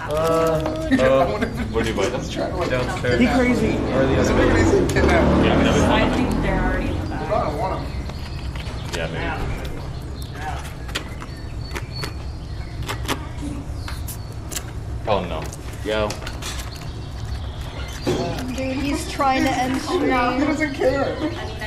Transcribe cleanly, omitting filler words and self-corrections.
Where do you buy them? Downstairs. Be crazy. Or the other way. Yeah, maybe. I think they're already in the back. I don't want them. Yeah, maybe. Oh no. Yo. Dude, he's trying to end stream. He doesn't care. I mean,